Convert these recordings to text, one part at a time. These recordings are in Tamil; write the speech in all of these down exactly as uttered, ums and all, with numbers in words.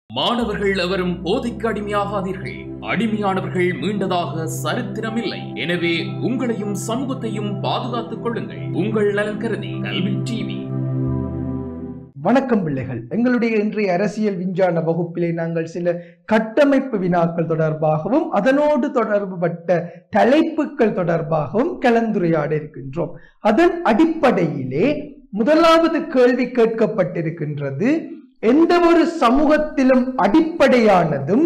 மாணவர்கள் எவரும் போதைக்கு அடிமையாகாதீர்கள். அடிமையானவர்கள் மீண்டதாக சரித்திரமில்லை. எனவே உங்களையும் சமூகத்தையும் பாதுகாத்துக் கொள்ளுங்கள். உங்கள் நலன் கருதி கல்வி டிவி. வணக்கம் பிள்ளைகள். எங்களுடைய இன்றைய அரசியல் விஞ்ஞான வகுப்பிலே நாங்கள் சில கட்டமைப்பு வினாக்கள் தொடர்பாகவும் அதனோடு தொடர்புபட்ட தலைப்புகள் தொடர்பாகவும் கலந்துரையாட இருக்கின்றோம். அதன் அடிப்படையிலே முதலாவது கேள்வி கேட்கப்பட்டிருக்கின்றது, எந்த ஒரு சமூகத்திலும் அடிப்படையானதும்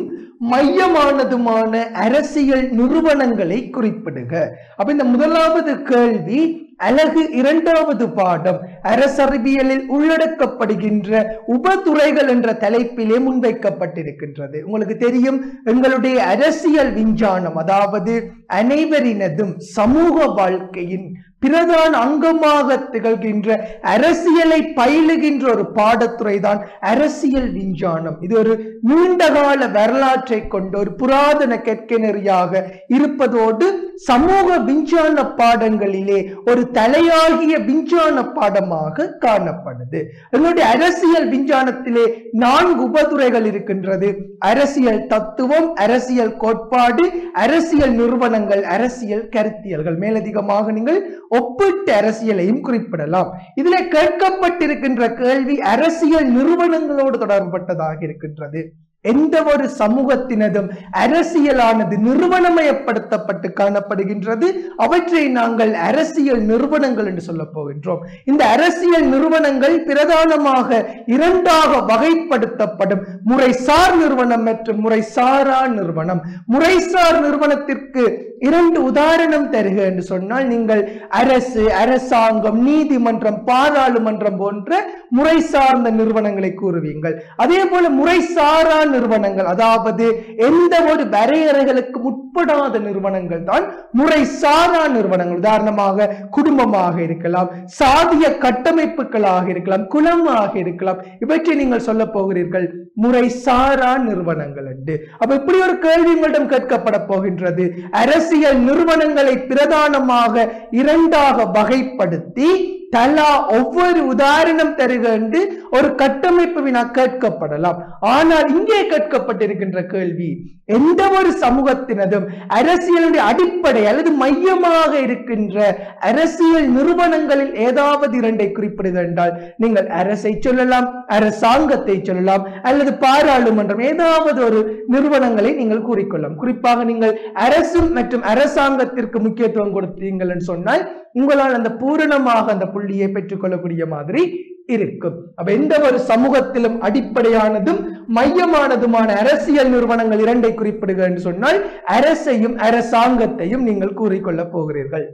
மையமானதுமான அரசியல் நிறுவனங்களை குறிப்பிடுக. அப்ப இந்த முதலாவது கேள்வி அலகு இரண்டாவது பாடம் அரசறிவியலில் உள்ளடக்கப்படுகின்ற உபதுறைகள் என்ற தலைப்பிலே முன்வைக்கப்பட்டிருக்கின்றது. உங்களுக்கு தெரியும், எங்களுடைய அரசியல் விஞ்ஞானம், அதாவது அனைவரினதும் சமூக வாழ்க்கையின் பிரதான அங்கமாக திகழ்கின்ற அரசியலை பயிலுகின்ற ஒரு பாடத்துறை தான் அரசியல் விஞ்ஞானம். இது ஒரு நீண்டகால வரலாற்றை கொண்ட ஒரு புராதன கற்கநெறியாக இருப்பதோடு சமூக விஞ்ஞான பாடங்களிலே ஒரு தலையாகிய விஞ்ஞான பாடமாக காணப்படுது. எங்களுடைய அரசியல் விஞ்ஞானத்திலே நான்கு உபதுறைகள் இருக்கின்றது. அரசியல் தத்துவம், அரசியல் கோட்பாடு, அரசியல் நிறுவனங்கள், அரசியல் கருத்தியல்கள். மேலதிகமாக நீங்கள் ஒப்பீட்டு அரசியலையும் குறிப்பிடலாம். இதிலே கேட்கப்பட்டிருக்கின்ற கேள்வி அரசியல் நிறுவனங்களோடு தொடர்பட்டதாக இருக்கின்றது. எந்த ஒரு சமூகத்தினதும் அரசியலானது நிறுவனமயப்படுத்தப்பட்டு காணப்படுகின்றது. அவற்றை நாங்கள் அரசியல் நிறுவனங்கள் என்று சொல்ல போகின்றோம். இந்த அரசியல் நிறுவனங்கள் பிரதானமாக இரண்டாக வகைப்படுத்தப்படும்: முறைசார் நிறுவனம் மற்றும் முறைசாரா நிறுவனம். முறைசார் நிறுவனத்திற்கு இரண்டு உதாரணம் தருக என்று சொன்னால், நீங்கள் அரசு, அரசாங்கம், நீதிமன்றம், பாராளுமன்றம் போன்ற முறை சார்ந்த நிறுவனங்களை கூறுவீங்கள். அதே போல முறைசாரா நிறுவனங்கள், அதாவது எந்த ஒரு வரையறைகளுக்கு உட்படாத நிறுவனங்கள் தான் முறைசாரா நிறுவனங்கள். உதாரணமாக குடும்பமாக இருக்கலாம், சாதிய கட்டமைப்புகளாக இருக்கலாம், குலமாக இருக்கலாம். இவற்றை நீங்கள் சொல்ல போகிறீர்கள் முறைசாரா நிறுவனங்கள் என்று. அப்ப இப்படி ஒரு கேள்வி உங்களிடம் கேட்கப்பட போகின்றது. அரசியல் நிறுவனங்களை பிரதானமாக இரண்டாக வகைப்படுத்தி தலா ஒவ்வொரு உதாரணம் தருக என்று ஒரு கட்டமைப்பு வினா கேட்கப்படலாம். ஆனால் இங்கே கேட்கப்பட்டிருக்கின்ற கேள்வி, எந்த ஒரு சமூகத்தினதும் அரசியலுடைய அடிப்படை அல்லது மையமாக இருக்கின்ற அரசியல் நிறுவனங்களில் ஏதாவது இரண்டை குறிப்பிடுக என்றால், நீங்கள் அரசை சொல்லலாம், அரசாங்கத்தை சொல்லலாம், அல்லது பாராளுமன்றம், ஏதாவது ஒரு நிறுவனங்களை நீங்கள் கூறிக்கொள்ளலாம். குறிப்பாக நீங்கள் அரசு மற்றும் அரசாங்கத்திற்கு முக்கியத்துவம் கொடுத்தீங்கள் என்று சொன்னால் உங்களால் அந்த பூரணமாக அந்த புள்ளியை பெற்றுக் கொள்ளக்கூடிய மாதிரி இருக்கும். அப்ப எந்த ஒரு சமூகத்திலும் அடிப்படையானதும் மையமானதுமான அரசியல் நிறுவனங்கள் இரண்டை குறிப்பிடுக என்று சொன்னால் அரசையும் அரசாங்கத்தையும் நீங்கள் கூறிக்கொள்ள போகிறீர்கள்.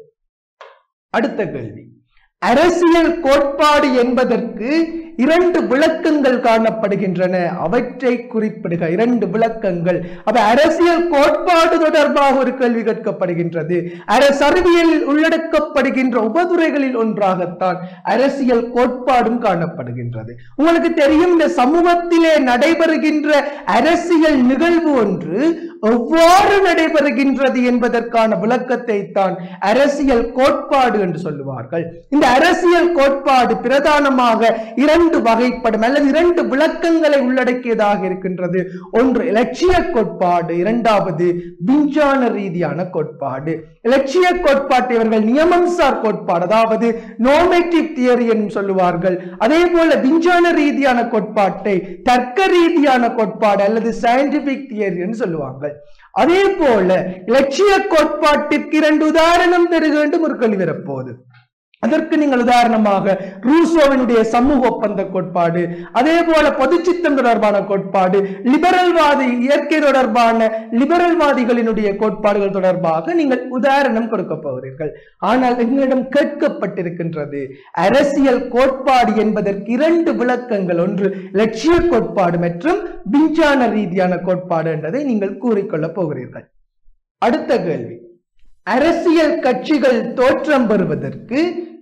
அடுத்த கேள்வி, அரசியல் கோட்பாடு என்பதற்கு இரண்டு விளக்கங்கள் காணப்படுகின்றன. அவற்றை குறிப்பிடுக. இரண்டு விளக்கங்கள். அப்ப அரசியல் கோட்பாடு தொடர்பாக ஒரு கேள்வி கேட்கப்படுகின்றது. அரசறிவியலில் உள்ளடக்கப்படுகின்ற உபதுறைகளில் ஒன்றாகத்தான் அரசியல் கோட்பாடும் காணப்படுகின்றது. உங்களுக்கு தெரியும், இந்த சமூகத்திலே நடைபெறுகின்ற அரசியல் நிகழ்வு ஒன்று எவ்வாறு நடைபெறுகின்றது என்பதற்கான விளக்கத்தை தான் அரசியல் கோட்பாடு என்று சொல்லுவார்கள். இந்த அரசியல் கோட்பாடு பிரதானமாக இரண்டு வகைப்படும் அல்லது இரண்டு விளக்கங்களை உள்ளடக்கியதாக இருக்கின்றது. ஒன்று இலட்சிய கோட்பாடு, இரண்டாவது விஞ்ஞான ரீதியான கோட்பாடு. இலட்சிய கோட்பாட்டை இவர்கள் நியமம்சார் கோட்பாடு, அதாவது நோமேட்டிவ் தியரி என்று சொல்லுவார்கள். அதே போல விஞ்ஞான ரீதியான கோட்பாட்டை தர்க்க ரீதியான கோட்பாடு அல்லது சயின்டிபிக் தியரி என்று சொல்லுவாங்க. அதே போல இலட்சிய கோட்பாட்டிற்கு இரண்டு உதாரணம் தருக வேண்டும் ஒரு கேள்வி வரப்போகுது. அதற்கு நீங்கள் உதாரணமாக ரூசோவினுடைய சமூக ஒப்பந்த கோட்பாடு, அதே போல பொதுச்சித்தம் தொடர்பான கோட்பாடு, லிபரல்வாதி இயற்கை தொடர்பான லிபரல்வாதிகளினுடைய கோட்பாடுகள் தொடர்பாக நீங்கள் உதாரணம் கொடுக்க போகிறீர்கள். ஆனால் எங்களிடம் கேட்கப்பட்டிருக்கின்றது அரசியல் கோட்பாடு என்பதற்கு இரண்டு விளக்கங்கள், ஒன்று இலட்சிய கோட்பாடு மற்றும் விஞ்ஞான ரீதியான கோட்பாடு என்பதை நீங்கள் கூறிக்கொள்ள போகிறீர்கள். அடுத்த கேள்வி, அரசியல் கட்சிகள் தோற்றம் பெறுவதற்கு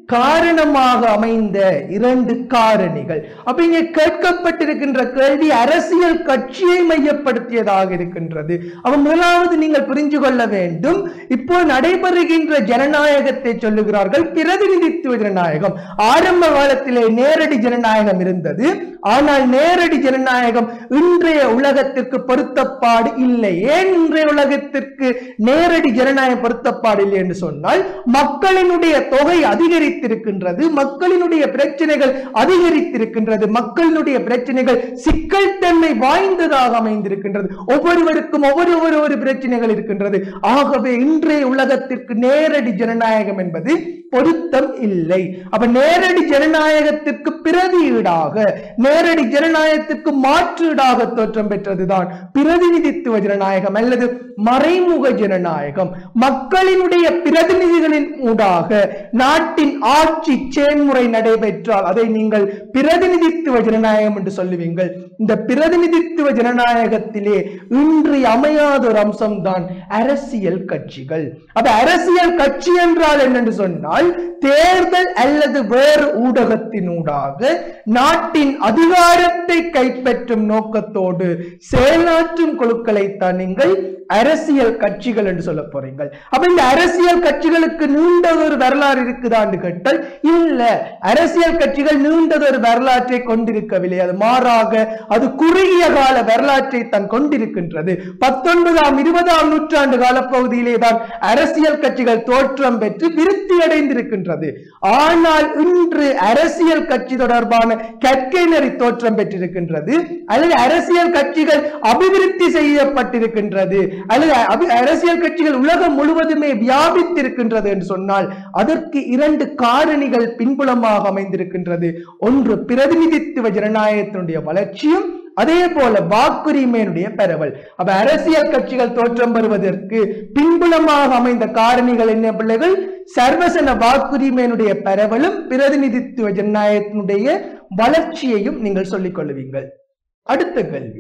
காரணமாக அமைந்த இரண்டு காரணிகள். அப்ப இங்கே கேட்கப்பட்டிருக்கின்ற கேள்வி அரசியல் கட்சியை மையப்படுத்தியதாக இருக்கின்றது. அப்ப முதலாவது நீங்கள் புரிஞ்சு கொள்ள வேண்டும், இப்போ நடைபெறுகின்ற ஜனநாயகத்தை சொல்லுகிறார்கள் பிரதிநிதித்துவ ஜனநாயகம். ஆரம்ப காலத்திலே நேரடி ஜனநாயகம் இருந்தது. ஆனால் நேரடி ஜனநாயகம் இன்றைய உலகத்திற்கு பொருத்தப்பாடு இல்லை. ஏன் இன்றைய உலகத்திற்கு நேரடி ஜனநாயகம் பொருத்தப்பாடு இல்லை என்று சொன்னால், மக்களினுடைய தொகை அதிகரித்திருக்கின்றது, மக்களினுடைய பிரச்சனைகள் அதிகரித்திருக்கின்றது, மக்களினுடைய பிரச்சனைகள் சிக்கல் தன்மை வாய்ந்ததாக அமைந்திருக்கின்றது. ஒவ்வொருவருக்கும் ஒவ்வொரு ஒரு பிரச்சனைகள் இருக்கின்றது. ஆகவே இன்றைய உலகத்திற்கு நேரடி ஜனநாயகம் என்பது பொருத்தம் இல்லை. அப்ப நேரடி ஜனநாயகத்திற்கு பிரதியீடாக, நேரடி ஜனநாயகத்திற்கு மாற்றீடாக தோற்றம் பெற்றதுதான் பிரதிநிதித்துவ ஜனநாயகம் அல்லது மறைமுக ஜனநாயகம். மக்களினுடைய பிரதிநிதிகளின் ஊடாக நாட்டின் ஆட்சி செயல்முறை நடைபெற்றால் அதை நீங்கள் பிரதிநிதித்துவ ஜனநாயகம் என்று சொல்லுவீங்கள். இந்த பிரதிநிதித்துவ ஜனநாயகத்திலே இன்று அமையாத ஒரு அம்சம் தான் அரசியல் கட்சிகள். அப்ப அரசியல் கட்சி என்றால் என்னென்று சொன்னால், தேர்தல் அல்லது வேறு ஊடகத்தினூடாக நாட்டின் அதிகாரத்தை கைப்பற்றும் நோக்கத்தோடு செயலாற்றும் குழுக்களைத்தான் நீங்கள் அரசியல் கட்சிகள் என்று சொல்ல போறீங்கள். அப்ப இந்த அரசியல் கட்சிகளுக்கு நீண்டதொரு வரலாறு இருக்குதான்னு கேட்டால் இல்ல. அரசியல் கட்சிகள் நீண்டதொரு வரலாற்றை கொண்டிருக்கவில்லை. அது மாறாக அது குறுகிய கால வரலாற்றை தான் கொண்டிருக்கின்றது. பத்தொன்பதாம் இருபதாம் நூற்றாண்டு காலப்பகுதியிலே தான் அரசியல் கட்சிகள் தோற்றம் பெற்று விருத்தி அடைந்திருக்கின்றது. ஆனால் இன்று அரசியல் கட்சி தொடர்பான கற்கை நெறி தோற்றம் பெற்றிருக்கின்றது, அல்லது அரசியல் கட்சிகள் அபிவிருத்தி செய்யப்பட்டிருக்கின்றது, அல்லது அரசியல் கட்சிகள் உலகம் முழுவதுமே வியாபித்திருக்கின்றது என்று சொன்னால் அதற்கு இரண்டு காரணிகள் பின்புலமாக அமைந்திருக்கின்றது. ஒன்று பிரதிநிதித்துவ ஜனநாயகத்தினுடைய வளர்ச்சியும், அதே போல வாக்குரிமையினுடைய பரவல். அப்ப அரசியல் கட்சிகள் தோற்றம் பெறுவதற்கு பின்புலமாக அமைந்த காரணிகள் என்ன பிள்ளைகள்? சர்வசன வாக்குரிமையினுடைய பரவலும் பிரதிநிதித்துவ ஜனநாயகத்தினுடைய வளர்ச்சியையும் நீங்கள் சொல்லிக் கொள்வீங்கள். அடுத்த கேள்வி,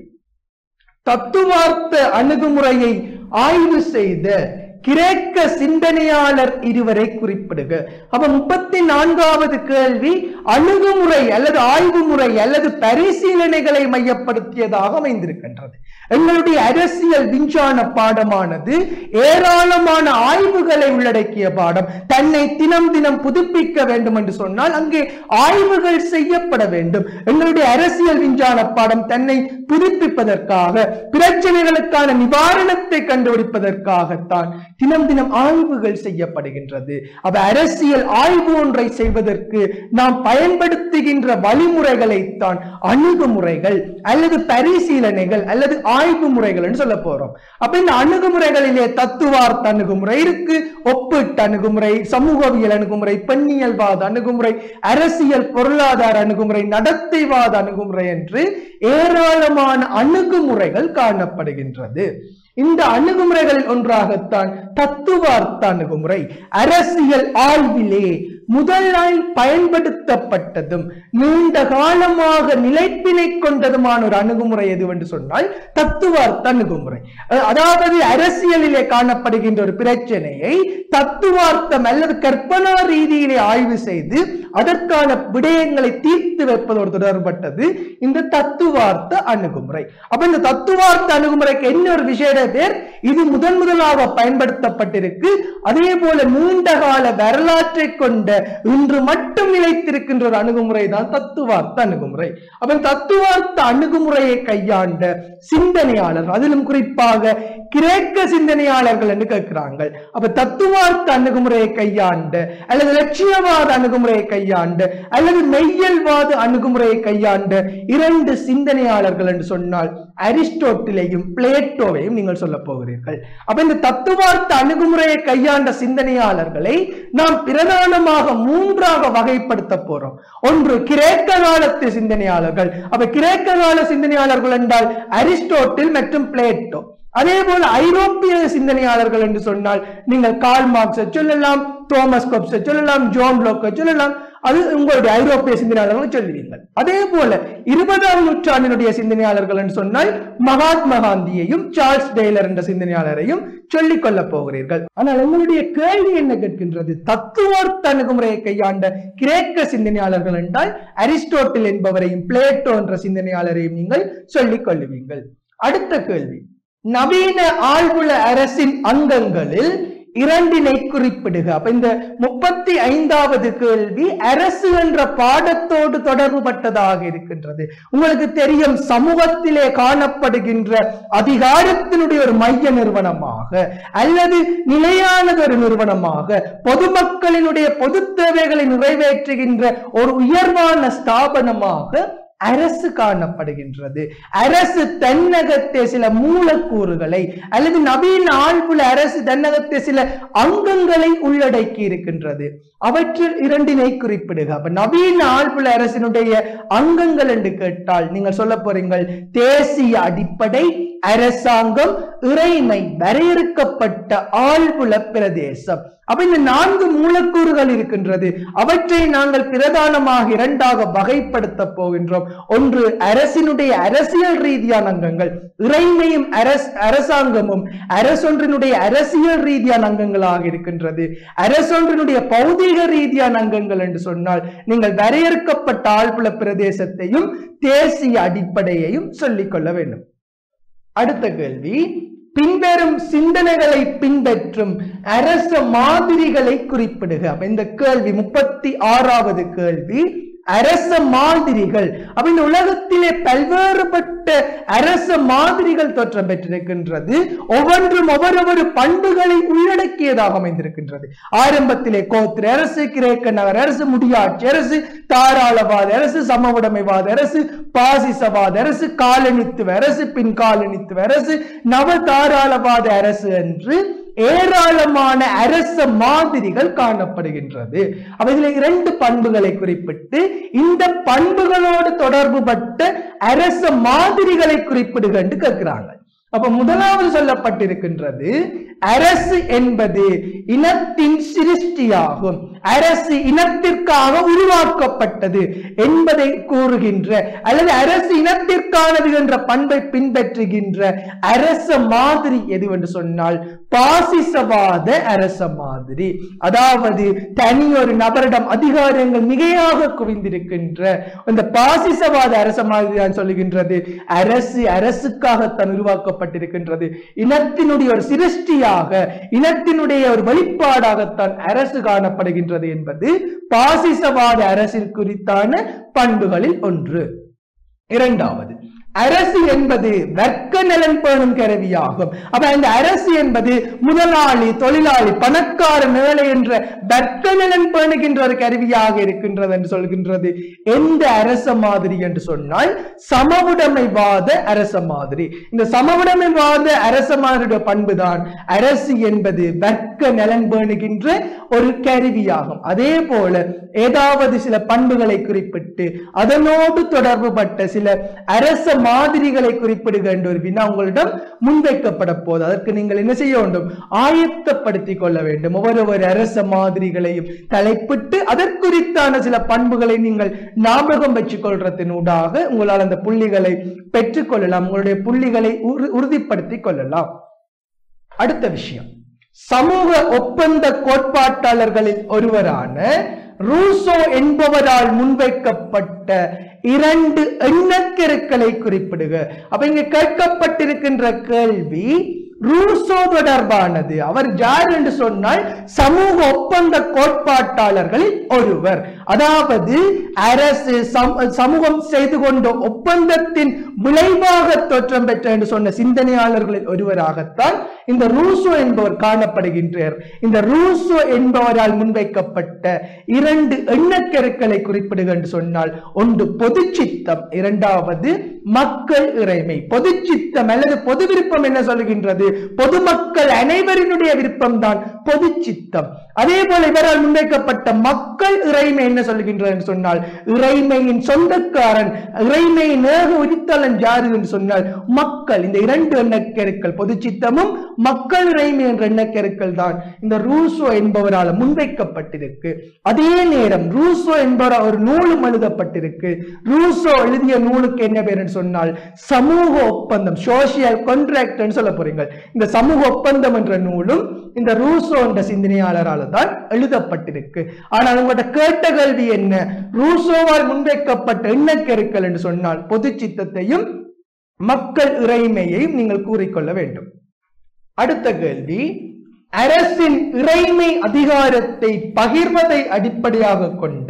தத்துவார்த்த அணுகுமுறையை ஆய்வு செய்த கிரேக்க சிந்தனையாளர் இருவரை குறிப்பிடுக. அப்ப முப்பத்தி நான்காவது கேள்வி அணுகுமுறை அல்லது ஆய்வு முறை அல்லது பரிசீலனைகளை மையப்படுத்தியதாக அமைந்திருக்கின்றது. எங்களுடைய அரசியல் விஞ்ஞான பாடமானது ஏராளமான ஆய்வுகளை உள்ளடக்கிய பாடம். தன்னை தினம் தினம் புதுப்பிக்க வேண்டும் என்று சொன்னால் அங்கே ஆய்வுகள் செய்யப்பட வேண்டும். எங்களுடைய அரசியல் விஞ்ஞான பாடம் தன்னை புதுப்பிப்பதற்காக, பிரச்சனைகளுக்கான நிவாரணத்தை கண்டுபிடிப்பதற்காகத்தான் தினம் தினம் ஆய்வுகள் செய்யப்படுகின்றது. அப்ப அரசியல் ஆய்வு ஒன்றை செய்வதற்கு நாம் பயன்படுத்துகின்ற வழிமுறைகளைத்தான் அணுகுமுறைகள் அல்லது பரிசீலனைகள் அல்லது ஆய்வு முறைகள் சொல்ல போறோம். அப்ப இந்த அணுகுமுறைகளிலே தத்துவார்த்த அணுகுமுறை இருக்கு, ஒப்பீட்டு அணுகுமுறை, சமூகவியல் அணுகுமுறை, பெண்ணியல்வாத அணுகுமுறை, அரசியல் பொருளாதார அணுகுமுறை, நடத்தைவாத அணுகுமுறை என்று ஏராளமான அணுகுமுறைகள் காணப்படுகின்றது. இந்த அணுகுமுறைகளில் ஒன்றாகத்தான் தத்துவார்த்த அணுகுமுறை. அரசியல் ஆய்விலே முதலாய் பயன்படுத்தப்பட்டதும் நீண்ட காலமாக நிலைப்பினை கொண்டதுமான ஒரு அணுகுமுறை எது என்று சொன்னால் தத்துவார்த்த அணுகுமுறை. அதாவது அரசியலிலே காணப்படுகின்ற ஒரு பிரச்சனையை தத்துவார்த்தம் அல்லது கற்பனா ரீதியிலே ஆய்வு செய்து அதற்கான விடயங்களை தீர்த்து வைப்பதோடு தொடர்பட்டது இந்த தத்துவார்த்த அணுகுமுறை. அப்ப இந்த தத்துவார்த்த அணுகுமுறைக்கு என்ன ஒரு விசேட பேர்? இது முதன் முதலாக பயன்படுத்தப்பட்டிருக்கு. அதே போல நீண்ட கால வரலாற்றை கொண்ட இன்று மட்டும் நிலைத்திருக்கின்ற ஒரு அணுகுமுறை தான் தத்துவார்த்த அணுகுமுறை. அப்ப தத்துவார்த்த அணுகுமுறையை கையாண்ட சிந்தனையாளர், அதிலும் குறிப்பாக கிரேக்க சிந்தனையாளர்கள் என்று கேட்கிறாங்க. அப்ப தத்துவார்த்த அணுகுமுறையை கையாண்ட அல்லது லட்சியவாத அணுகுமுறையை கையாண்ட அல்லது மெய்யல்வாத அணுகுமுறையை கையாண்ட இரண்டு சிந்தனையாளர்கள் என்று சொன்னால் அரிஸ்டோட்டிலையும் பிளேட்டோவையும் நீங்கள் சொல்ல போகிறீர்கள். அப்ப இந்த தத்துவார்த்த அணுகுமுறையை கையாண்ட சிந்தனையாளர்களை நாம் பிரதானமாக மூன்றாக வகைப்படுத்த போறோம். ஒன்று கிரேக்க காலத்து சிந்தனையாளர்கள். அப்ப கிரேக்க கால சிந்தனையாளர்கள் என்றால் அரிஸ்டோட்டில் மற்றும் பிளேட்டோ. அதே போல ஐரோப்பிய சிந்தனையாளர்கள் என்று சொன்னால் நீங்கள் கார்ல் மார்க்ஸை சொல்லலாம், தோமஸ் ஹாப்ஸை சொல்லலாம், ஜான் லோக்கை சொல்லலாம். அது உங்களுடைய ஐரோப்பிய சிந்தனையாளர்கள் சொல்லுவீர்கள். அதே போல இருபதாம் நூற்றாண்டினுடைய சிந்தனையாளர்கள் என்று சொன்னால் மகாத்மா காந்தியையும் சார்ல்ஸ் டெய்லர் என்ற சிந்தனையாளரையும் சொல்லிக் கொள்ளப் போகிறீர்கள். ஆனால் உங்களுடைய கேள்வி என்ன கேட்கின்றது? தத்துவார்த்த அணுகுமுறையை கையாண்ட கிரேக்க சிந்தனையாளர்கள் என்றால் அரிஸ்டோட்டில் என்பவரையும் பிளேட்டோ என்ற சிந்தனையாளரையும் நீங்கள் சொல்லிக் கொள்ளுவீர்கள். அடுத்த கேள்வி, நவீன ஆழ்வுல அரசின் அங்கங்களில் இரண்டினை குறிப்பிடுக. அப்ப இந்த முப்பத்தி ஐந்தாவது கேள்வி அரசு என்ற பாடத்தோடு தொடர்பு பட்டதாக இருக்கின்றது. உங்களுக்கு தெரியும், சமூகத்திலே காணப்படுகின்ற அதிகாரத்தினுடைய ஒரு மைய நிறுவனமாக அல்லது நிலையானது ஒரு நிறுவனமாக பொதுமக்களினுடைய பொது தேவைகளை நிறைவேற்றுகின்ற ஒரு உயர்வான ஸ்தாபனமாக அரசு காணப்படுகின்றது. அரசு தன்னகத்தே சில மூலக்கூறுகளை அல்லது நவீன ஆழ்வுல அரசு தன்னகத்தே சில அங்கங்களை உள்ளடக்கி இருக்கின்றது. அவற்றில் இரண்டினை குறிப்பிடுக. அப்ப நவீன ஆழ்வுல அரசினுடைய அங்கங்கள் என்று கேட்டால் நீங்கள் சொல்ல போறீங்கள் தேசிய அடிப்படை, அரசாங்கம், இறைமை, வரையறுக்கப்பட்ட ஆழ்வுல பிரதேசம். அப்ப இந்த நான்கு மூலக்கூறுகள் இருக்கின்றது. அவற்றை நாங்கள் பிரதானமாக இரண்டாக வகைப்படுத்த போகின்றோம். ஒன்று அரசினுடைய அரசியல் ரீதியான அங்கங்கள், இறைமையும் அரசாங்கமும் அரசொன்றினுடைய அரசியல் ரீதியான அங்கங்களாக இருக்கின்றது. அரசொன்றினுடைய பௌதிக ரீதியான அங்கங்கள் என்று சொன்னால் நீங்கள் வரையறுக்கப்பட்ட ஆழ்வுல பிரதேசத்தையும் தேசிய அடிப்படையையும் சொல்லிக் கொள்ள வேண்டும். அடுத்த கேள்வி, பின்வரும் சிந்தனைகளை பின்பற்றும் அரச மாதிரிகளை குறிப்பிடுக. இந்த கேள்வி முப்பத்தி ஆறாவது கேள்வி, அரச மாதிரிகள். அப்ப இந்த உலகத்திலே பல்வேறுபட்ட அரச மாதிரிகள் தோற்றம் பெற்றிருக்கின்றது. ஒவ்வொன்றும் ஒவ்வொரு பண்புகளை உள்ளடக்கியதாக அமைந்திருக்கின்றது. ஆரம்பத்திலே கோத்திர அரசு, கிரேக்க நகர அரசு, முடியாட்சி அரசு, தாராளவாத அரசு, சமவுடைமைவாத அரசு, பாசிசவாத அரசு, காலனித்துவ அரசு, பின் காலனித்துவ அரசு, நவ தாராளவாத அரசு என்று ஏராளமான அரச மாதிரிகள் காணப்படுகின்றது. அவைகளை இரண்டு பண்புகளை குறிப்பிட்டு இந்த பண்புகளோடு தொடர்பு பட்ட அரச மாதிரிகளை குறிப்பிடுக என்று கேட்கிறாங்க. அப்ப முதலாவது சொல்லப்பட்டிருக்கின்றது அரசு என்பது இனத்தின் சிருஷ்டியாகும், அரசு இனத்திற்காக உருவாக்கப்பட்டது என்பதை கூறுகின்ற அல்லது அரசு இனத்திற்கானது என்ற பண்பை பின்பற்றுகின்ற அரச மாதிரி எது என்று சொன்னால் பாசிசவாத அரச மாதிரி. அதாவது தனி ஒரு நபரிடம் அதிகாரங்கள் மிகையாக குவிந்திருக்கின்ற இந்த பாசிசவாத அரச மாதிரி தான் சொல்லுகின்றது அரசு அரசுக்காகத்தான் உருவாக்கப்பட்டிருக்கின்றது, இனத்தினுடைய ஒரு சிருஷ்டியாக, இனத்தினுடைய ஒரு வெளிப்பாடாகத்தான் அரசு காணப்படுகின்றது என்பது பாசிசவாத அரசில் குறித்தான பண்புகளில் ஒன்று. இரண்டாவது, அரசு என்பது வர்க்க நலன் பேணும் கருவியாகும். அப்ப இந்த அரசு என்பது முதலாளி, தொழிலாளி, பணக்கார, ஏழை என்ற வர்க்க நலன் பேணுகின்ற ஒரு கருவியாக இருக்கின்றது என்று சொல்கின்றது. எந்த அரச மாதிரி என்று சொன்னால் சமவுடைமைவாத அரச மாதிரி. இந்த சமவுடைமைவாத அரச மாதிரியுடைய பண்புதான் அரசு என்பது வர்க்க நலன் பேணுகின்ற ஒரு கருவியாகும். அதே போல ஏதாவது சில பண்புகளை குறிப்பிட்டு அதனோடு தொடர்பு பட்ட சில அரச மாதிரிகளை குறிப்பிடுக என்ற ஒரு வினா உங்களிடம் முன்வைக்கப்பட போது அதற்கு நீங்கள் என்ன செய்ய வேண்டும்? ஆயத்தப்படுத்திக் கொள்ள வேண்டும். ஒவ்வொரு அரச மாதிரிகளையும் தலைப்பிட்டு அதற்குறித்தான சில பண்புகளை நீங்கள் ஞாபகம் வச்சுக் கொள்றதனூடாக உங்களால் அந்த புள்ளிகளை பெற்றுக் கொள்ளலாம், உங்களுடைய புள்ளிகளை உறுதிப்படுத்திக் கொள்ளலாம். அடுத்த விஷயம், சமூக ஒப்பந்த கோட்பாட்டாளர்களில் ஒருவரான ரூசோ என்பவரால் முன்வைக்கப்பட்ட இரண்டு எண்ணக்கருக்களை குறிப்பிடுக. அப்ப இங்க கேட்கப்பட்டிருக்கின்ற கேள்வி ரூசோ தொடர்பானது. அவர் யார் என்று சொன்னால் சமூக ஒப்பந்த கோட்பாட்டாளர்களில் ஒருவர். அதாவது அரசு சமூகம் செய்து கொண்ட ஒப்பந்தத்தின் விளைவாக தோற்றம் பெற்ற என்று சொன்ன சிந்தனையாளர்களில் ஒருவராகத்தான் இந்த ரூசோ என்பவர் காணப்படுகின்றார். இந்த ரூசோ என்பவரால் முன்வைக்கப்பட்ட இரண்டு எண்ணக்கருக்களை குறிப்பிடுக என்று சொன்னால் ஒன்று பொது சித்தம், இரண்டாவது மக்கள் இறைமை. பொது சித்தம் அல்லது பொது விருப்பம் என்ன சொல்கின்றது? பொதுமக்கள் அனைவரினுடைய விருப்பம் தான் பொது சித்தம். அதே போல இவரால் முன்வைக்கப்பட்ட மக்கள் இறைமை என்ன சொல்கின்றார் என்று சொன்னால் இறைமையின் சொந்தக்காரன் இறைமையின் ஏக உரித்தலன் யாரு என்று சொன்னால் மக்கள். இந்த இரண்டு எண்ணக்கருக்கள் பொது சித்தமும் மக்கள் இறைமை என்ற எண்ணக்கருக்கள் தான் இந்த ரூசோ என்பவரால் முன்வைக்கப்பட்டிருக்கு. அதே நேரம் ரூசோ என்பவர் ஒரு நூலும் எழுதப்பட்டிருக்கு. ரூசோ எழுதிய நூலுக்கு என்ன பேர் என்று சொன்னால் சமூக ஒப்பந்தம், சோசியல் கான்ட்ராக்ட் என்று சொல்ல போறீங்க. இந்த சமூக ஒப்பந்தம் என்ற நூலும் இந்த ரூசோ என்ற சிந்தனையாளரால் தான் எழுதப்பட்டிருக்கு. ஆனால் உங்களோட கேட்ட கேள்வி என்ன? ரூசோவால் முன்வைக்கப்பட்ட எண்ணக்கருக்கள் என்று சொன்னால் பொது சித்தத்தையும் மக்கள் இறைமையையும் நீங்கள் கூறிக்கொள்ள வேண்டும். அடுத்த கேள்வி, அரசின் இறைமை அதிகாரத்தை பகிர்வதை அடிப்படையாக கொண்ட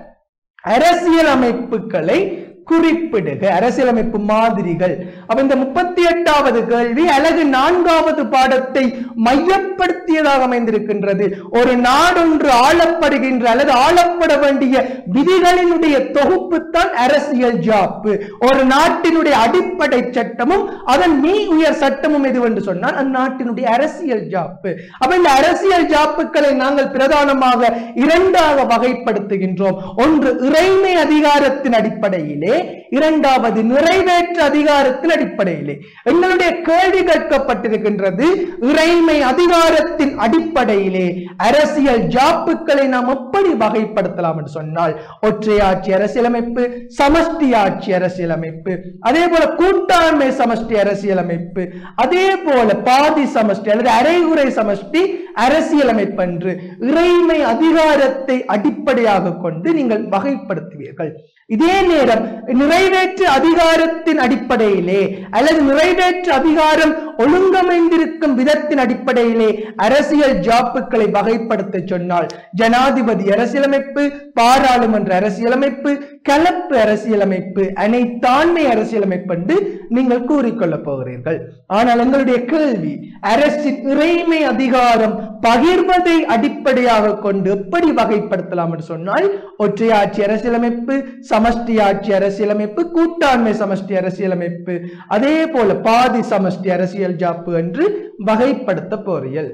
அரசியல் அமைப்புகளை குறிப்பிடுக. அரசியலமைப்பு மாதிரிகள். அப்ப இந்த முப்பத்தி எட்டாவது கேள்வி அழகு நான்காவது பாடத்தை மையப்படுத்தியதாக அமைந்திருக்கின்றது. ஒரு நாடொன்று ஆளப்படுகின்ற அல்லது ஆளப்பட வேண்டிய விதிகளினுடைய தொகுப்பு தான் அரசியல் ஜாப்பு. ஒரு நாட்டினுடைய அடிப்படை சட்டமும் அதன் மீ உயர் சட்டமும் எது என்று சொன்னால் அந்நாட்டினுடைய அரசியல் ஜாப்பு. அப்ப இந்த அரசியல் ஜாப்புக்களை நாங்கள் பிரதானமாக இரண்டாக வகைப்படுத்துகின்றோம். ஒன்று இறைமை அதிகாரத்தின் அடிப்படையிலே, இரண்டாவது நிறைவேற்று அதிகாரத்தின் அடிப்படையிலே. எங்களுடைய கேள்வி கேட்கப்பட்டிருக்கின்றது இறைமை அதிகாரத்தின் அடிப்படையிலே அரசியல் ஜாப்புக்களை நாம் எப்படி வகைப்படுத்தலாம் என்று சொன்னால் ஒற்றையாட்சி அரசியலமைப்பு, சமஷ்டி ஆட்சி அரசியலமைப்பு, அதே போல கூட்டாண்மை சமஷ்டி அரசியலமைப்பு, அதே போல பாதி சமஷ்டி அல்லது அரைகுறை சமஷ்டி அரசியலமைப்பு என்று இறைமை அதிகாரத்தை அடிப்படையாக கொண்டு நீங்கள் வகைப்படுத்துவீர்கள். இதே நேரம் நிறைவேற்று அதிகாரத்தின் அடிப்படையிலே அல்லது நிறைவேற்று அதிகாரம் ஒழுங்கமைந்திருக்கும் விதத்தின் அடிப்படையிலே அரசியல் ஜாப்புக்களை வகைப்படுத்த சொன்னால் ஜனாதிபதி அரசியலமைப்பு, பாராளுமன்ற அரசியலமைப்பு, கலப்பு அரசியலமைப்பு, அனைத்தாண்மை அரசியலமைப்பு என்று நீங்கள் கூறிக்கொள்ள போகிறீர்கள். ஆனால் எங்களுடைய கேள்வி அரசின் இறைமை அதிகாரம் பகிர்வதை அடிப்படையாக கொண்டு எப்படி வகைப்படுத்தலாம் என்று சொன்னால் ஒற்றையாட்சி அரசியலமைப்பு, சமஷ்டி ஆட்சி அரசியலமைப்பு, கூட்டாண்மை சமஷ்டி அரசியலமைப்பு, அதே போல பாதி சமஷ்டி அரசியல் ஜாப்பு என்று வகைப்படுத்த போறீர்கள்.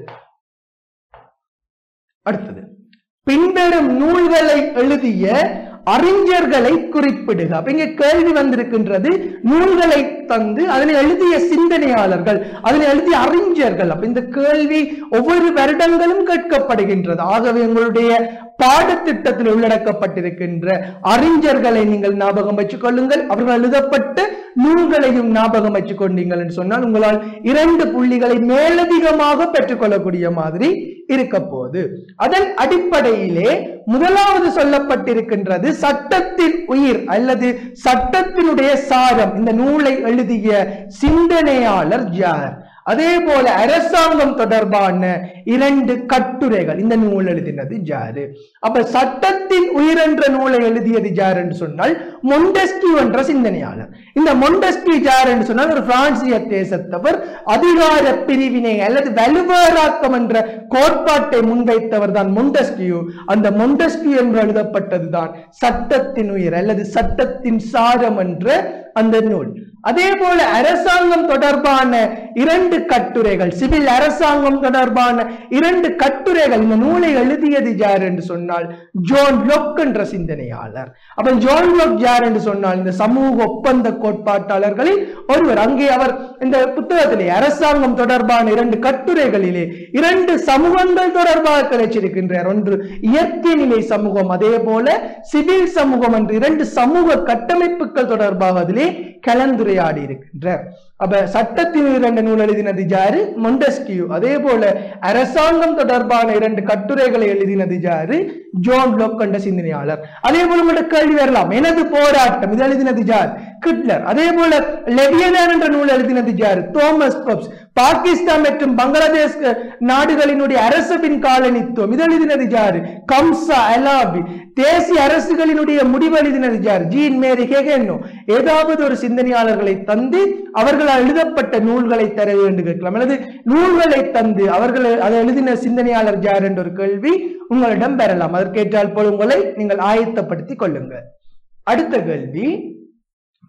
அடுத்தது, பின்வரும் நூல்களை எழுதிய அறிஞர்களை குறிப்பிடுக. அப்ப இங்க கேள்வி வந்திருக்கின்றது நூல்களை தந்து அதனை எழுதிய சிந்தனையாளர்கள், அதனை எழுதிய அறிஞர்கள். அப்ப இந்த கேள்வி ஒவ்வொரு வருடங்களும் கேட்கப்படுகின்றது. ஆகவே உங்களுடைய பாடத்திட்டத்தில் உள்ளடக்கப்பட்டிருக்கின்ற அறிஞர்களை நீங்கள் ஞாபகம் வச்சுக் கொள்ளுங்கள். அவர்கள் எழுதப்பட்ட நூல்களையும் ஞாபகம் வச்சுக் கொண்டீங்கள் என்று சொன்னால் உங்களால் இரண்டு புள்ளிகளை மேலதிகமாக பெற்றுக்கொள்ளக்கூடிய மாதிரி இருக்க போது. அதன் அடிப்படையிலே முதலாவது சொல்லப்பட்டிருக்கின்றது சட்டத்தின் உயிர் அல்லது சட்டத்தினுடைய சாரம். இந்த நூலை எழுதிய சிந்தனையாளர் யார்? அதே போல அரசாங்கம் தொடர்பான இரண்டு கட்டுரைகள் இந்த நூல் எழுதினது யாரு? அப்ப சட்டத்தின் உயிர் என்ற நூலை எழுதியது யார் என்று சொன்னால் மொண்டெஸ்கியூ என்ற சிந்தனையாளர். இந்த மொண்டெஸ்கியூ யார் என்று சொன்னால் ஒரு பிரான்சிய தேசத்தவர், அதிகார பிரிவினை அல்லது வலுவேறாக்கம் என்ற கோட்பாட்டை முன்வைத்தவர் தான் மொண்டெஸ்கியூ. அந்த மொண்டெஸ்கியூ என்று எழுதப்பட்டதுதான் சட்டத்தின் உயிர் அல்லது சட்டத்தின் சாரம் என்ற அந்த நூல். அதே போல அரசாங்கம் தொடர்பான இரண்டு கட்டுரைகள், சிவில் அரசாங்கம் தொடர்பான இரண்டு கட்டுரைகள், இந்த நூலை எழுதியது யார் என்று சொன்னால் ஜான் லொக் என்ற சிந்தனையாளர். அப்ப ஜான் லொக் யார் என்று சொன்னால் இந்த சமூக ஒப்பந்த கோட்பாட்டாளர்களில் ஒருவர். அங்கே அவர் இந்த புத்தகத்திலே அரசாங்கம் தொடர்பான இரண்டு கட்டுரைகளிலே இரண்டு சமூகங்கள் தொடர்பாக கிடைச்சிருக்கின்றார். ஒன்று இயற்கை நிலை சமூகம், அதே போல சிவில் சமூகம் என்று இரண்டு சமூக கட்டமைப்புகள் தொடர்பாக அதிலே கலந்துரையாடி இருக்கின்றார். அப்ப சட்டத்தின் இரண்டு நூல் எழுதினது யாரு? மொண்டெஸ்கியூ. அதே போல அரசாங்கம் தொடர்பான இரண்டு கட்டுரைகளை எழுதினது யாரு? ஜான் லொக் என்ற சிந்தனையாளர். அதே போல உங்களோட கேள்வி வரலாம், எனது போராட்டம் இது எழுதினது யார்? கிட்லர். அதே போல லெவியதான் என்ற நூல் எழுதினது யார்? தோமஸ் பெப்ஸ். பாகிஸ்தான் மற்றும் பங்களாதேஷ் நாடுகளினுடைய அரசபின் காலனித்துவம் இது எழுதினது யாரு? கம்சா அலாபி. தேசிய அரசுகளினுடைய முடிவு எழுதினது யார்? Jean Marie Guehenno. ஏதாவது ஒரு சிந்தனையாளர்களை தந்து அவர்களால் எழுதப்பட்ட நூல்களை தர வேண்டும் கேட்கலாம், அல்லது நூல்களை தந்து அவர்கள் அதை எழுதின சிந்தனையாளர் யார் என்ற ஒரு கேள்வி உங்களிடம் பெறலாம். அதற்கேற்றால் போல் உங்களை நீங்கள் ஆயத்தப்படுத்திக் கொள்ளுங்கள். அடுத்த கேள்வி,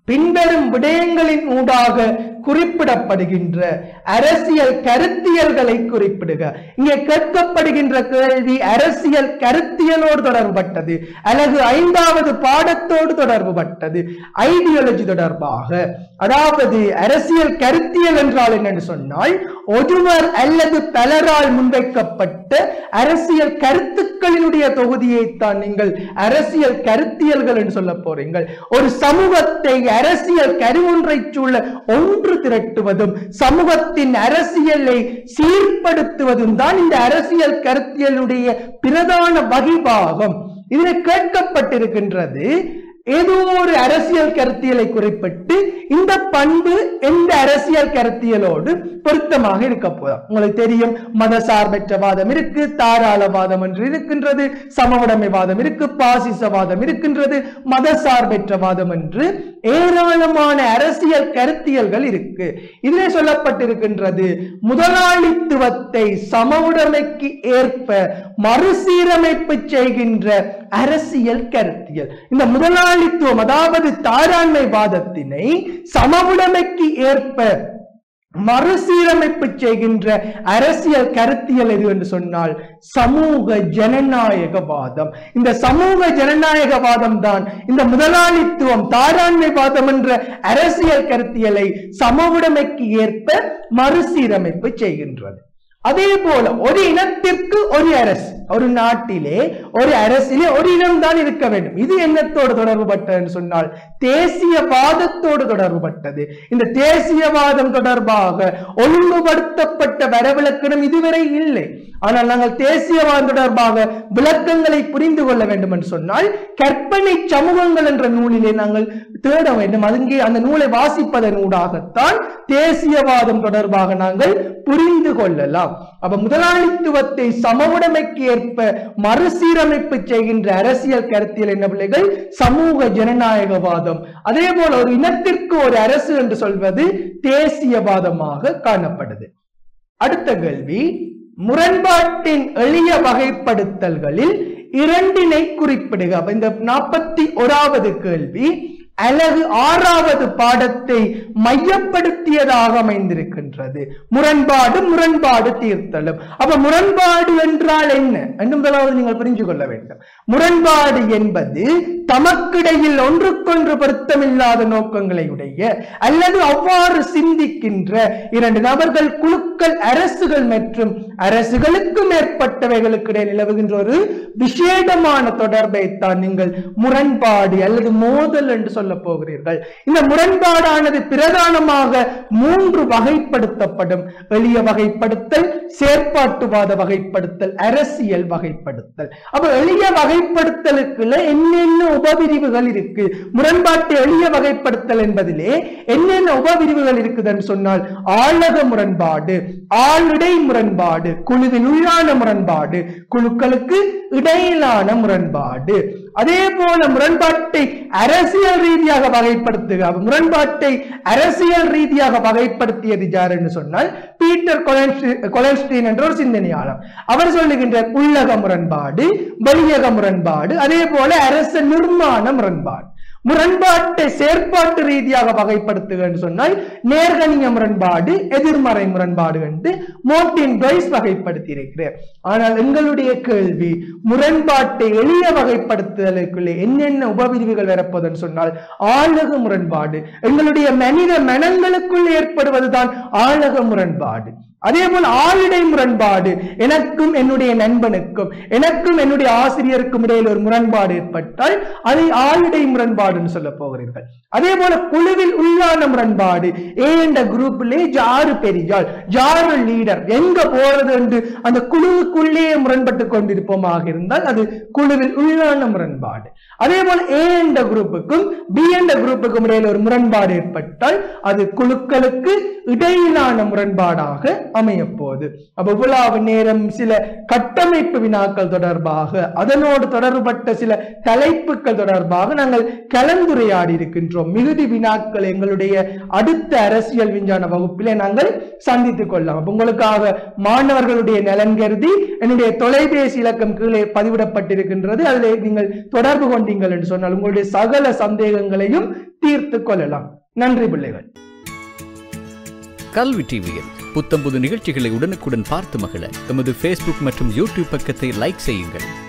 பின்வரும் விடயங்களின் ஊடாக குறிப்பிடப்படுகின்ற அரசியல் கருத்தியல்களை குறிப்பிடுக. இங்கே கேட்கப்படுகின்ற கேள்வி அரசியல் கருத்தியலோடு தொடர்புபட்டது அல்லது ஐந்தாவது பாடத்தோடு தொடர்புபட்டது, ஐடியாலஜி தொடர்பாக. அதாவது அரசியல் கருத்தியல் என்றால் என்னன்னு சொன்னால் ஒருவர் அல்லது பலரால் முன்வைக்கப்பட்ட அரசியல் கருத்துக்களினுடைய தொகுதியைத்தான் நீங்கள் அரசியல் கருத்தியல்கள் என்று சொல்ல போறீங்கள். ஒரு சமூகத்தை அரசியல் கருவொன்றை சூழ ஒன்று திரட்டுவதும் சமூகத்தின் அரசியலை சீர்படுத்துவதும் தான் இந்த அரசியல் கருத்தியலுடைய பிரதான வகைபாகம். இதில் கேட்கப்பட்டிருக்கின்றது ஏதோ ஒரு அரசியல் கருத்தியலை குறிப்பிட்டு இந்த பண்பு எந்த அரசியல் கருத்தியலோடு பொருத்தமாக இருக்க போதும். உங்களுக்கு தெரியும், மத சார்பற்றவாதம் இருக்கு, தாராளவாதம் என்று இருக்கின்றது, சமவுடைமைவாதம் இருக்கு, பாசிசவாதம் இருக்கின்றது, மத சார்பற்றவாதம் என்று ஏராளமான அரசியல் கருத்தியல்கள் இருக்கு. இதிலே சொல்லப்பட்டிருக்கின்றது முதலாளித்துவத்தை சமவுடைமைக்கு ஏற்ப மறுசீரமைப்பு செய்கின்ற அரசியல் கருத்தியல். இந்த முதலாளித்துவம் அதாவது தாராண்மைவாதத்தினை சமவுடைமைக்கு ஏற்ப மறுசீரமைப்பு செய்கின்ற அரசியல் கருத்தியல் எது என்று சொன்னால் சமூக ஜனநாயகவாதம். இந்த சமூக ஜனநாயகவாதம் தான் இந்த முதலாளித்துவம் தாராண்மைவாதம் என்ற அரசியல் கருத்தியலை சமவுடைமைக்கு ஏற்ப மறுசீரமைப்பு செய்கின்றது. அதே போல ஒரு இனத்திற்கு ஒரு அரசு, ஒரு நாட்டிலே ஒரு அரசிலே ஒரு இனம் தான் இருக்க வேண்டும். இது என்னத்தோடு தொடர்புபட்டது சொன்னால் தேசியவாதத்தோடு தொடர்புபட்டது. இந்த தேசியவாதம் தொடர்பாக ஒழுங்குபடுத்தப்பட்ட வரவிலக்கணம் இதுவரை இல்லை. ஆனால் நாங்கள் தேசியவாதம் தொடர்பாக விளக்கங்களை புரிந்து கொள்ள வேண்டும் என்று சொன்னால் கற்பனை சமூகங்கள் என்ற நூலிலே நாங்கள் தேட வேண்டும். அங்கே அந்த நூலை வாசிப்பதன் ஊடாகத்தான் தேசியவாதம் தொடர்பாக நாங்கள் புரிந்து கொள்ளலாம். அப்ப முதலாளித்துவத்தை சமவுடைமைக்கு ஏற்ப மறுசீரமைப்பு செய்கின்ற அரசியல் கருத்தியல் என்ன பிள்ளைகள்? சமூக ஜனநாயகவாதம். அதே போல ஒரு இனத்திற்கு ஒரு அரசு என்று சொல்வது தேசியவாதமாக காணப்படுது. அடுத்த கேள்வி, முரண்பாட்டின் எளிய வகைப்படுத்தல்களில் இரண்டினை குறிப்பிடுக. இந்த நாற்பத்தி ஓராவது கேள்வி அலகு ஆறாவது பாடத்தை மையப்படுத்தியதாக அமைந்திருக்கின்றது. முரண்பாடு முரண்பாடு தீர்த்தலும். அப்ப முரண்பாடு என்றால் என்ன என்று முதலாவது நீங்கள் புரிஞ்சு கொள்ள வேண்டும். முரண்பாடு என்பது தமக்கிடையில் ஒன்றுக்கொன்று பொருத்தமில்லாத நோக்கங்களை உடைய அல்லது அவ்வாறு சிந்திக்கின்ற இரண்டு நபர்கள், குழுக்கள், அரசுகள் மற்றும் அரசுகளுக்கு மேற்பட்டவைகளுக்கு இடையே நிலவுகின்ற ஒரு விசேடமான தொடர்பை தான் நீங்கள் முரண்பாடு அல்லது மோதல் என்று சொல்ல போகிறீர்கள். இந்த முரண்பாடானது பிரதானமாக மூன்று வகைப்படுத்தப்படும். எளிய வகைப்படுத்தல், செயற்பாட்டுவாத வகைப்படுத்தல், அரசியல் வகைப்படுத்தல். அப்ப எளிய வகைப்படுத்தலுக்குள்ள என்னென்ன உபபிரிவுகள் இருக்கு? முரண்பாட்டு எளிய வகைப்படுத்தல் என்பதிலே என்னென்ன உபபிரிவுகள் இருக்குதுன்னு சொன்னால் ஆளக முரண்பாடு, ஆளிடை முரண்பாடு, குழுவின் உள்ளான முரண்பாடு, குழுக்களுக்கு இடையிலான முரண்பாடு. அதே போல முரண்பாட்டை அரசியல் ரீதியாக வகைப்படுத்துக. முரண்பாட்டை அரசியல் ரீதியாக வகைப்படுத்தியது யார் என்று சொன்னால் பீட்டர் கொலன்ஸ்டீன் என்ற ஒரு சிந்தனையாளர். அவர் சொல்லுகின்ற உள்ளக முரண்பாடு, வெளியக முரண்பாடு, அதே போல அரச நிர்மாண முரண்பாடு. முரண்பாட்டை செயற்பாட்டு ரீதியாக வகைப்படுத்துக சொன்னால் நேர்கணிய முரண்பாடு, எதிர்மறை முரண்பாடு என்று மோர்டின் ரைஸ் வகைப்படுத்தி இருக்கிறார். ஆனால் எங்களுடைய கேள்வி முரண்பாட்டை எளிய வகைப்படுத்துதலுக்குள்ளே என்னென்ன உபபிரிவுகள் வரப்போதுன்னு சொன்னால் ஆளக முரண்பாடு. எங்களுடைய மனித மனங்களுக்குள் ஏற்படுவதுதான் ஆளக முரண்பாடு. அதே போல ஆளிடை முரண்பாடு, எனக்கும் என்னுடைய நண்பனுக்கும் எனக்கும் என்னுடைய ஆசிரியருக்கும் இடையில் ஒரு முரண்பாடு ஏற்பட்டால் அதை ஆளிடை முரண்பாடுன்னு சொல்ல போகிறீர்கள். அதே போல குழுவில் உள்ளான முரண்பாடு, ஏ என்ற குரூப்பிலே ஜாரு பெரியாள், ஜாரு லீடர், எங்க போறது என்று அந்த குழுவுக்குள்ளேயே முரண்பட்டு கொண்டிருப்போமாக இருந்தால் அது குழுவில் உள்ளான முரண்பாடு. அதே போல ஏ என்ற குரூப்புக்கும் பி என்ற குரூப்புக்கும் இடையில் ஒரு முரண்பாடு ஏற்பட்டால் அது குழுக்களுக்கு இடையிலான முரண்பாடாக அமையப்போகுது. அப்ப இவ்வளவு நேரம் சில கட்டமைப்பு வினாக்கள் தொடர்பாக அதனோடு தொடர்பட்ட சில தலைப்புகள் தொடர்பாக நாங்கள் கலந்துரையாடி இருக்கின்றோம். மிகுதி வினாக்கள் எங்களுடைய அடுத்த அரசியல் விஞ்ஞான வகுப்பிலே நாங்கள் சந்தித்துக் கொள்ளலாம். உங்களுக்காக மாணவர்களுடைய நலன் கருதி என்னுடைய தொலைபேசி இலக்கம் கீழே பதிவிடப்பட்டிருக்கின்றது. அதில் நீங்கள் தொடர்பு கொண்டீங்கள் என்று சொன்னால் உங்களுடைய சகல சந்தேகங்களையும் தீர்த்து கொள்ளலாம். நன்றி பிள்ளைகள். கல்வி டிவியில் புத்தம்புது நிகழ்ச்சிகளை உடனுக்குடன் பார்த்து மகிழ எமது ஃபேஸ்புக் மற்றும் யூடியூப் பக்கத்தை லைக் செய்யுங்கள்.